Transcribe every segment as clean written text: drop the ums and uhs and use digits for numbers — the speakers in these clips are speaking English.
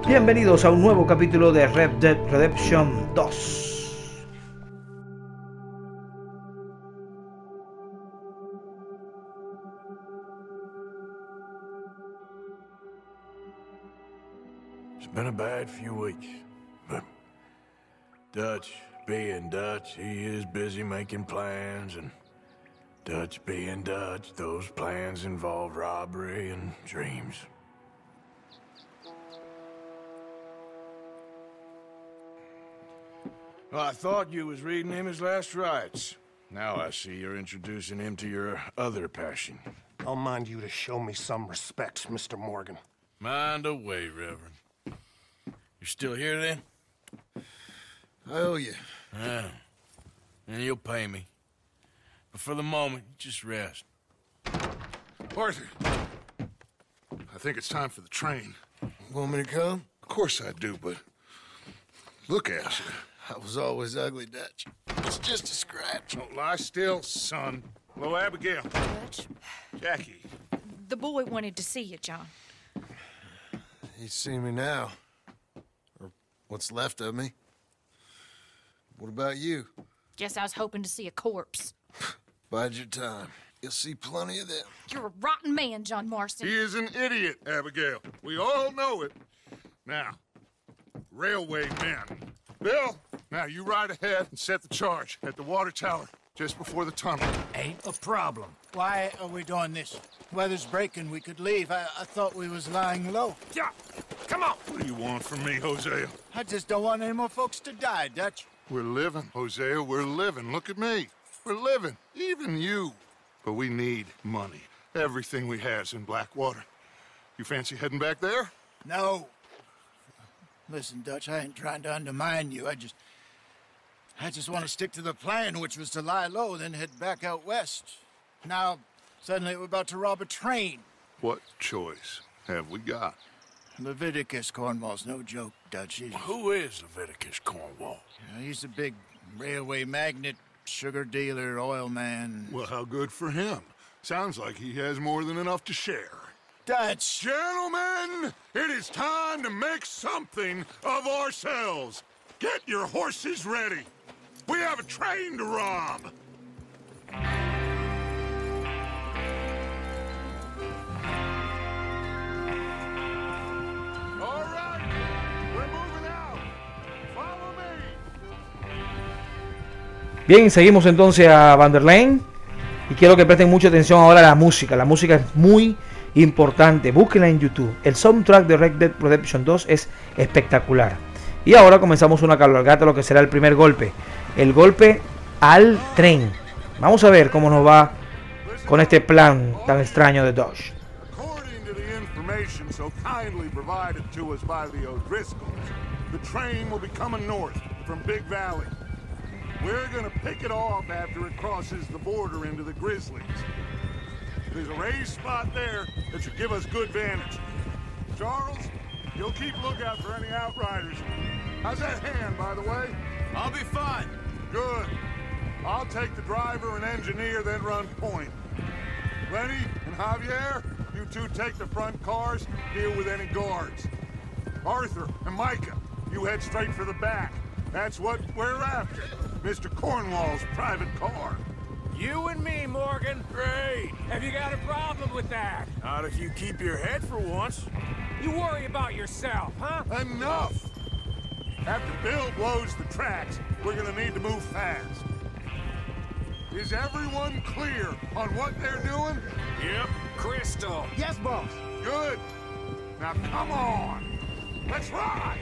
Bienvenidos a un nuevo capítulo de Red Dead Redemption 2. It's been a bad few weeks, but Dutch being Dutch, he is busy making plans, and Dutch being Dutch, those plans involve robbery and dreams. Well, I thought you was reading him his last rites. Now I see you're introducing him to your other passion. I'll mind you to show me some respect, Mr. Morgan. Mind away, Reverend. You still here, then? I owe you. Yeah. And you'll pay me. But for the moment, just rest. Arthur, I think it's time for the train. Want me to come? Of course I do, but look at you. I was always ugly, Dutch. It's just a scratch. Don't lie still, son. Hello, Abigail. Dutch, Jackie. the boy wanted to see you, John. He's seen me now. Or what's left of me. What about you? Guess I was hoping to see a corpse. Bide your time. You'll see plenty of them. You're a rotten man, John Marston. He is an idiot, Abigail. We all know it. Now, railway men. Bill, now you ride ahead and set the charge at the water tower just before the tunnel. Ain't a problem. Why are we doing this? Weather's breaking, we could leave. I thought we was lying low. Yeah, come on. What do you want from me, Hosea? I just don't want any more folks to die, Dutch. We're living, Hosea, we're living. Look at me. We're living, even you. But we need money. Everything we has in Blackwater. You fancy heading back there? No. Listen, Dutch, I ain't trying to undermine you. I just want to stick to the plan, which was to lie low, then head back out west. Now, suddenly we're about to rob a train. What choice have we got? Leviticus Cornwall's no joke, Dutch. Who is Leviticus Cornwall? He's a big railway magnate, sugar dealer, oil man. Well, how good for him. Sounds like he has more than enough to share. Dutch! Gentlemen, it is time to make something of ourselves. Get your horses ready. We have a train to rob. All right, we're moving out. Follow me. Bien, seguimos entonces a Van der Lane. Y quiero que presten mucha atención ahora a la música. La música es muy importante. Búsquenla en YouTube. El soundtrack de Red Dead Redemption 2 es espectacular. Y ahora comenzamos una cabalgata, lo que será el primer golpe. El golpe al tren. Vamos a ver cómo nos va con este plan tan extraño de Dodge. According to the information so kindly provided to us by the O'Driscolls, the train will be coming north from Big Valley. We're gonna pick it off after it crosses the border into the Grizzlies. There's a raised spot there that should give us good vantage. Charles, you'll keep lookout for any outriders. How's that hand, by the way? I'll be fine. Good. I'll take the driver and engineer, then run point. Lenny and Javier, you two take the front cars, deal with any guards. Arthur and Micah, you head straight for the back. That's what we're after. Mr. Cornwall's private car. You and me, Morgan. Great. Have you got a problem with that? Not if you keep your head for once. You worry about yourself, huh? Enough! After Bill blows the tracks, we're gonna need to move fast. Is everyone clear on what they're doing? Yep. Crystal. Yes, boss. Good. Now come on. Let's ride.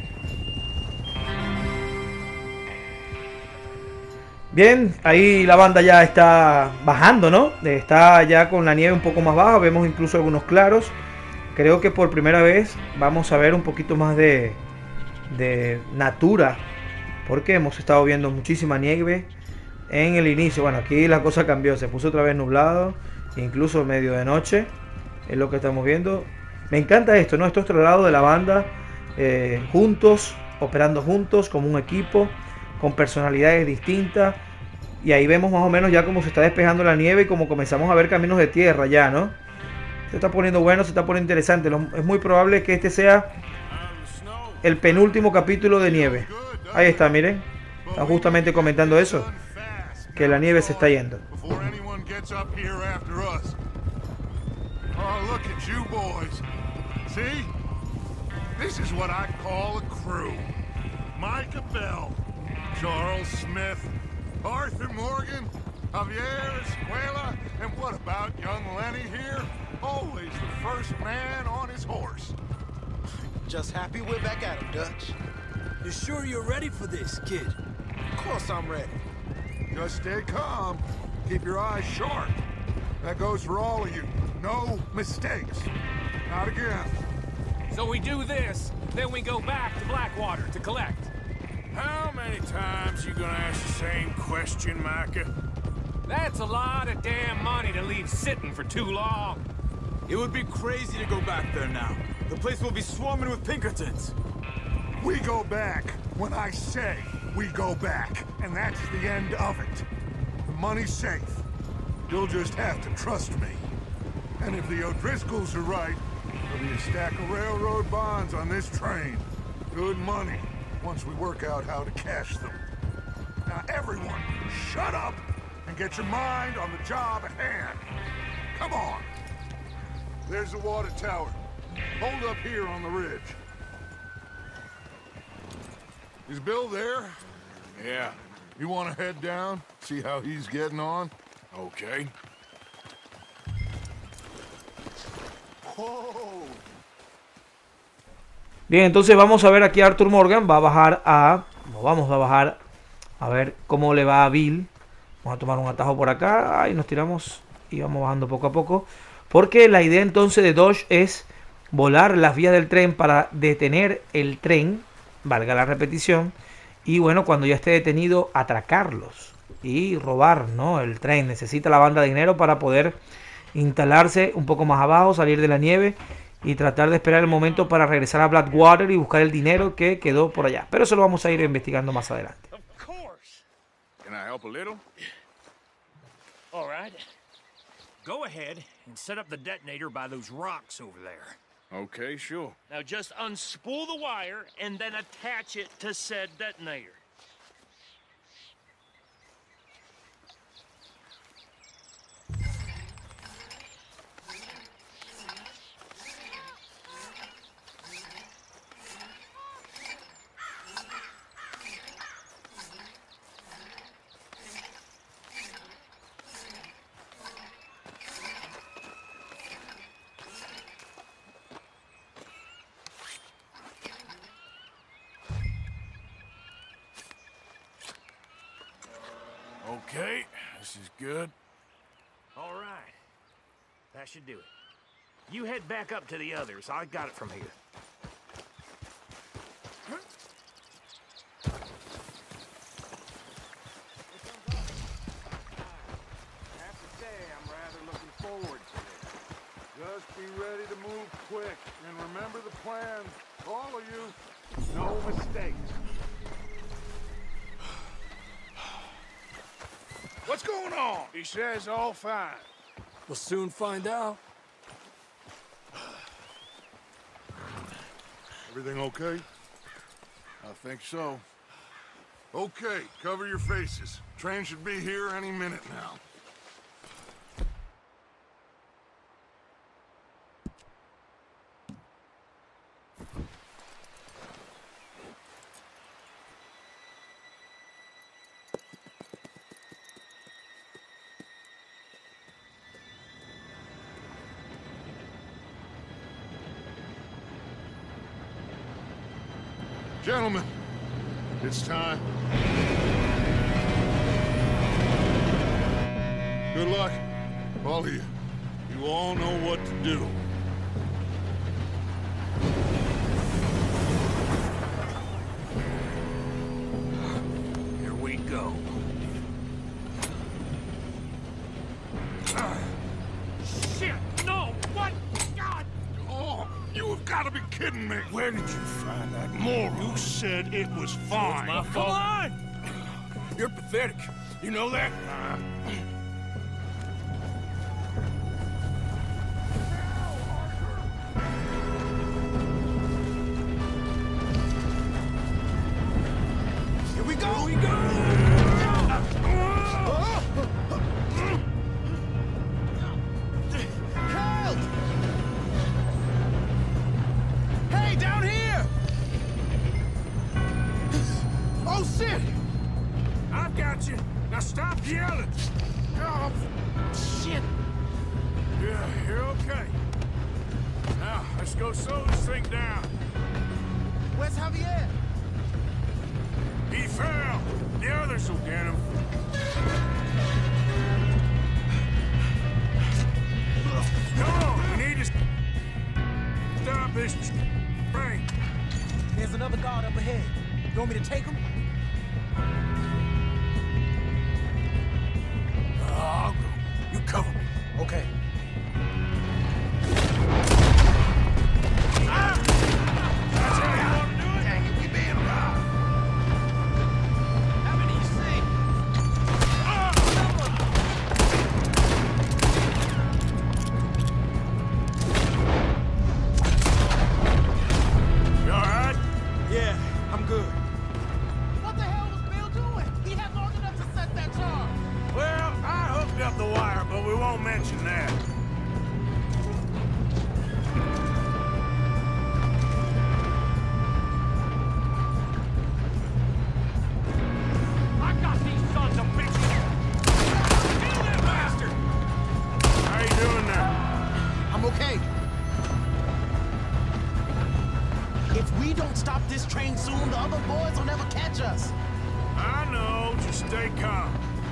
Bien, ahí la banda ya está bajando, ¿no? Está ya con la nieve un poco más baja. Vemos incluso algunos claros. Creo que por primera vez vamos a ver un poquito más de natura, porque hemos estado viendo muchísima nieve en el inicio. Bueno, aquí la cosa cambió, se puso otra vez nublado, incluso medio de noche, es lo que estamos viendo. Me encanta esto, ¿no? Estos traslados de la banda juntos, operando juntos como un equipo, con personalidades distintas. Y ahí vemos más o menos ya cómo se está despejando la nieve y cómo comenzamos a ver caminos de tierra ya, ¿no? Se está poniendo bueno, se está poniendo interesante. Es muy probable que este sea el penúltimo capítulo de nieve. Ahí está, miren. Está justamente comentando eso. Que la nieve se está yendo. Oh, look at you boys. See? This is what I call a crew. Micah Bell, Charles Smith, Arthur Morgan, Javier Escuela, and what about young Lenny here? Always the first man on his horse. Just happy we're back at him, Dutch. You sure you're ready for this, kid? Of course I'm ready. Just stay calm. Keep your eyes sharp. That goes for all of you. No mistakes. Not again. So we do this, then we go back to Blackwater to collect. How many times you gonna ask the same question, Micah? That's a lot of damn money to leave sitting for too long. It would be crazy to go back there now. The place will be swarming with Pinkertons. We go back when I say we go back, and that's the end of it. The money's safe. You'll just have to trust me. And if the O'Driscolls are right, there'll be a stack of railroad bonds on this train. Good money, once we work out how to cash them. Now everyone, shut up and get your mind on the job at hand. Come on. There's the water tower. Hold up here on the ridge. Is Bill there? Yeah. You want to head down, see how he's getting on? Okay. Whoa. Bien, entonces vamos a ver aquí a Arthur Morgan. Va a bajar a... Vamos a bajar a ver cómo le va a Bill. Vamos a tomar un atajo por acá. Ahí nos tiramos y vamos bajando poco a poco. Porque la idea entonces de Dodge es volar las vías del tren para detener el tren, valga la repetición, y bueno, cuando ya esté detenido, atracarlos y robar, ¿no? El tren necesita la banda de dinero para poder instalarse un poco más abajo, salir de la nieve y tratar de esperar el momento para regresar a Blackwater y buscar el dinero que quedó por allá. Pero eso lo vamos a ir investigando más adelante. Of course. Can I help a little? All right. Go ahead and set up the detonator by those rocks over there. Okay, sure. Now just unspool the wire and then attach it to said detonator. Okay, this is good. All right. That should do it. You head back up to the others. I got it from here. I have to say, I'm rather looking forward to this. Just be ready to move quick, and remember the plan. All of you, no mistakes. What's going on? He says all fine. We'll soon find out. Everything okay? I think so. Okay, cover your faces. Train should be here any minute now. Gentlemen, it's time. Good luck, all of you. You all know what to do. Here we go. Shit! No! What? God! Oh, you have got to be kidding me. Where did you find that moron? You said it was fine. My fault. Come on! You're pathetic. You know that? yelling? Oh, shit. Yeah, you're okay. Now, let's go slow this thing down. Where's Javier? He fell. The others will get him. Come on, we need to stop this train. There's another guard up ahead. You want me to take him? I'll go. You cover me. Okay. That's how you want to do it? Dang it, we being robbed. How many you see? You all right? Yeah, I'm good. What the hell was Bill doing? He had long enough to set that charge. Well, I hooked up the wire, but we won't mention that. I got these sons of bitches. Kill that bastard! How you doing there? I'm okay. If we don't stop this train soon, the other boys will never catch us. I know. Just stay calm.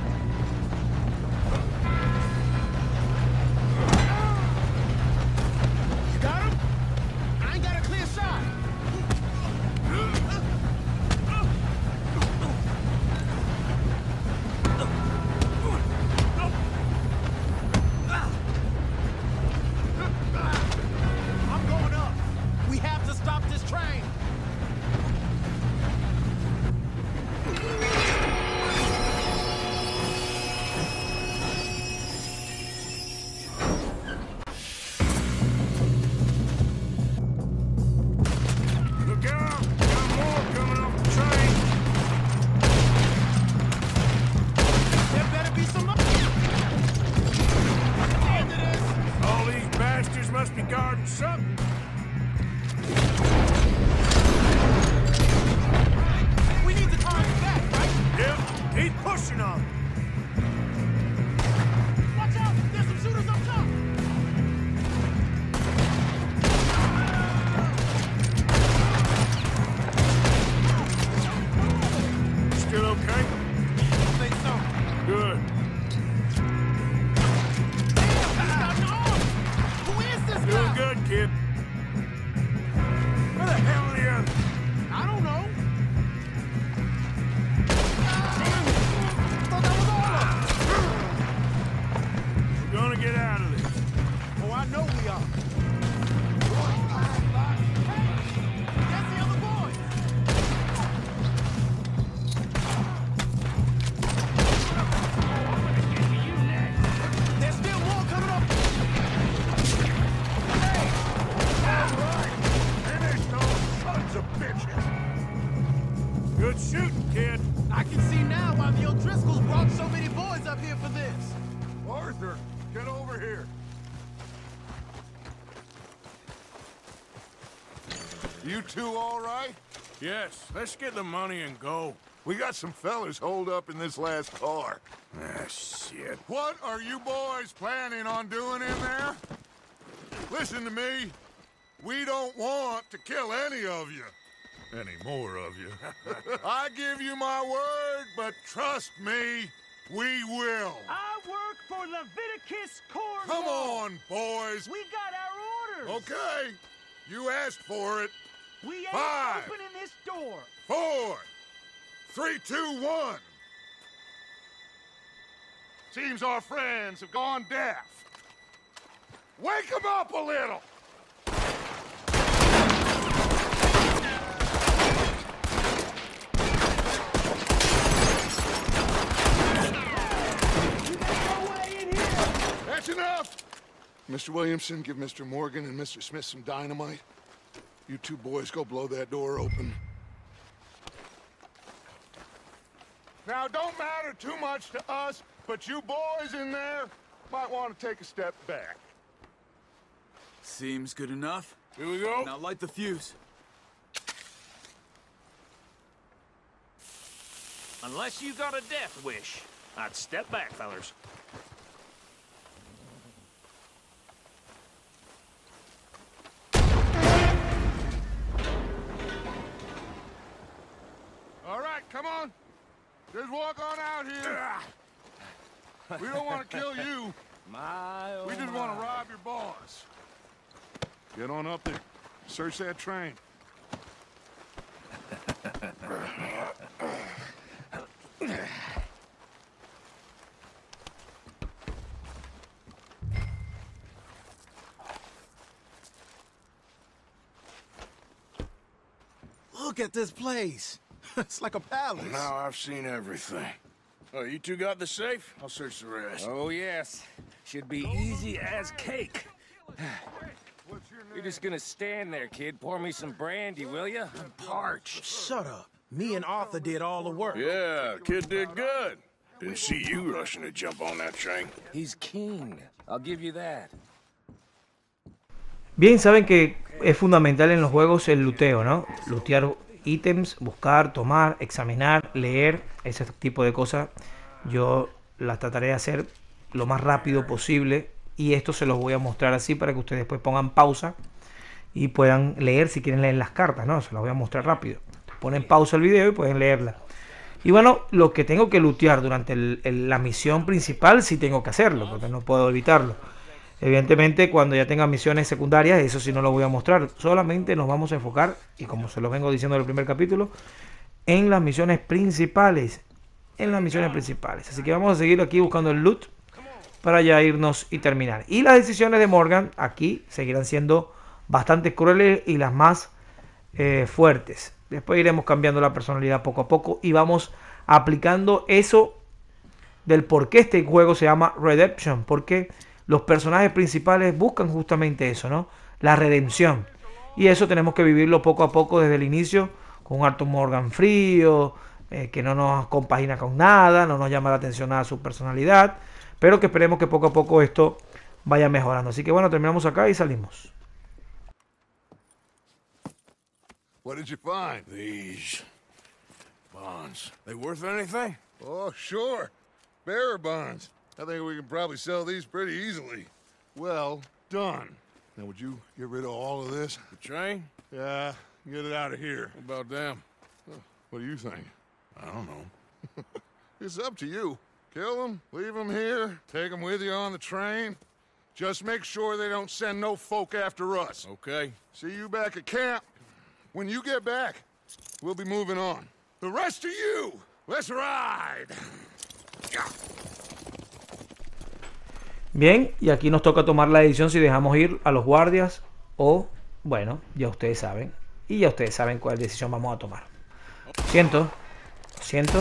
You got him? I ain't got a clear shot. I'm going up. We have to stop this train. Look out! Got more coming off the train. There better be some end to this. All these bastards must be guarding something. We need to call him back, right? Yep, keep pushing on. Watch out! There's some shooters up top! Still okay? I think so. Good. Who is this Doing guy? good, kid. Where the hell are the others? I don't know. Thought that was all of them. We're gonna get out of this. Oh, I know we are. That's the other boys. There's still more coming up. Finish those sons of bitches. Good shooting, kid. I can see now why the O'Driscolls brought so many boys up here for this. Arthur, get over here. You two all right? Yes, let's get the money and go. We got some fellas holed up in this last car. Ah, shit. What are you boys planning on doing in there? Listen to me. We don't want to kill any of you. Any more of you. I give you my word, but trust me, we will. I work for Leviticus Corps. Come on, boys. We got our orders. Okay, you asked for it. We ain't 5, opening this door. 4, 3, 2, 1. Seems our friends have gone deaf. Wake them up a little. That's enough! Mr. Williamson, give Mr. Morgan and Mr. Smith some dynamite. You two boys go blow that door open. Now, don't matter too much to us, but you boys in there might want to take a step back. Seems good enough. Here we go. Now light the fuse. Unless you got a death wish. I'd step back, fellers. All right, come on. Just walk on out here. We don't want to kill you. We just want to rob your boss. Get on up there. Search that train. Look at this place. It's like a palace. Now I've seen everything. Oh, you two got the safe? I'll search the rest. Oh, yes. Should be easy as cake. You're just gonna stand there, kid. Pour me some brandy, will ya? I'm parched. Shut up. Me and Arthur did all the work. Yeah, kid did good. Didn't see you rushing to jump on that train. He's keen. I'll give you that. Bien, saben que es fundamental en los juegos el luteo, ¿no? Lootear ítems, buscar, tomar, examinar, leer, ese tipo de cosas. Yo las trataré de hacer lo más rápido posible y esto se los voy a mostrar así para que ustedes después pongan pausa y puedan leer si quieren leer las cartas, ¿no? Se las voy a mostrar rápido. Ponen pausa el video y pueden leerla. Y bueno, lo que tengo que lootear durante la misión principal sí tengo que hacerlo, porque no puedo evitarlo. Evidentemente, cuando ya tenga misiones secundarias, eso sí no lo voy a mostrar. Solamente nos vamos a enfocar, y como se lo vengo diciendo en el primer capítulo, en las misiones principales. Así que vamos a seguir aquí buscando el loot para ya irnos y terminar. Y las decisiones de Morgan aquí seguirán siendo bastante crueles y las más fuertes. Después iremos cambiando la personalidad poco a poco y vamos aplicando eso del por qué este juego se llama Redemption. Porque los personajes principales buscan justamente eso, ¿no? La redención. Y eso tenemos que vivirlo poco a poco desde el inicio, con un Arthur Morgan frío, que no nos compagina con nada, no nos llama la atención nada su personalidad, pero que esperemos que poco a poco esto vaya mejorando. Así que bueno, terminamos acá y salimos. What did you find? These bonds. They worth anything? Oh, sure. Bearer bonds. I think we can probably sell these pretty easily. Well done. Now, would you get rid of all of this? The train? Yeah, get it out of here. What about them? What do you think? I don't know. It's up to you. Kill them, leave them here, take them with you on the train. Just make sure they don't send no folk after us. Okay. See you back at camp. When you get back, we'll be moving on. The rest of you, let's ride. Bien, y aquí nos toca tomar la decisión si dejamos ir a los guardias o, bueno, ya ustedes saben. Y ya ustedes saben cuál decisión vamos a tomar. Lo siento.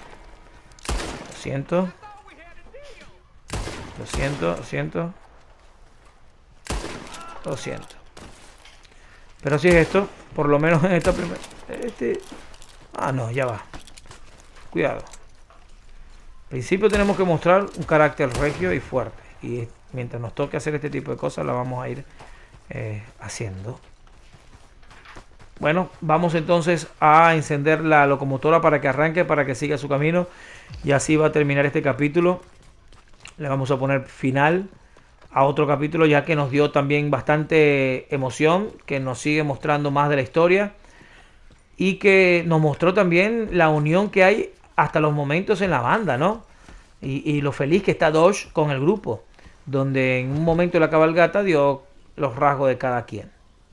Pero si es esto, por lo menos en esta primera... Ah, no, ya va. Cuidado. Al principio tenemos que mostrar un carácter regio y fuerte. Y mientras nos toque hacer este tipo de cosas, la vamos a ir haciendo. Bueno, vamos entonces a encender la locomotora para que arranque, para que siga su camino. Y así va a terminar este capítulo. Le vamos a poner final a otro capítulo, ya que nos dio también bastante emoción, que nos sigue mostrando más de la historia y que nos mostró también la unión que hay hasta los momentos en la banda, ¿no? Y lo feliz que está Dodge con el grupo, donde en un momento de la cabalgata dio los rasgos de cada quien.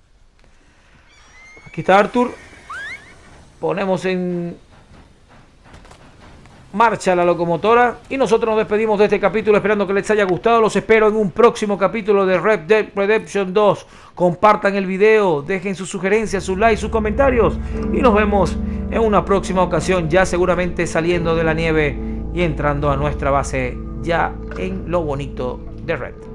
Aquí está Arthur. Ponemos en marcha la locomotora y nosotros nos despedimos de este capítulo esperando que les haya gustado. Los espero en un próximo capítulo de Red Dead Redemption 2. Compartan el video, dejen sus sugerencias, sus likes, sus comentarios y nos vemos en una próxima ocasión, ya seguramente saliendo de la nieve y entrando a nuestra base ya en lo bonito de Red.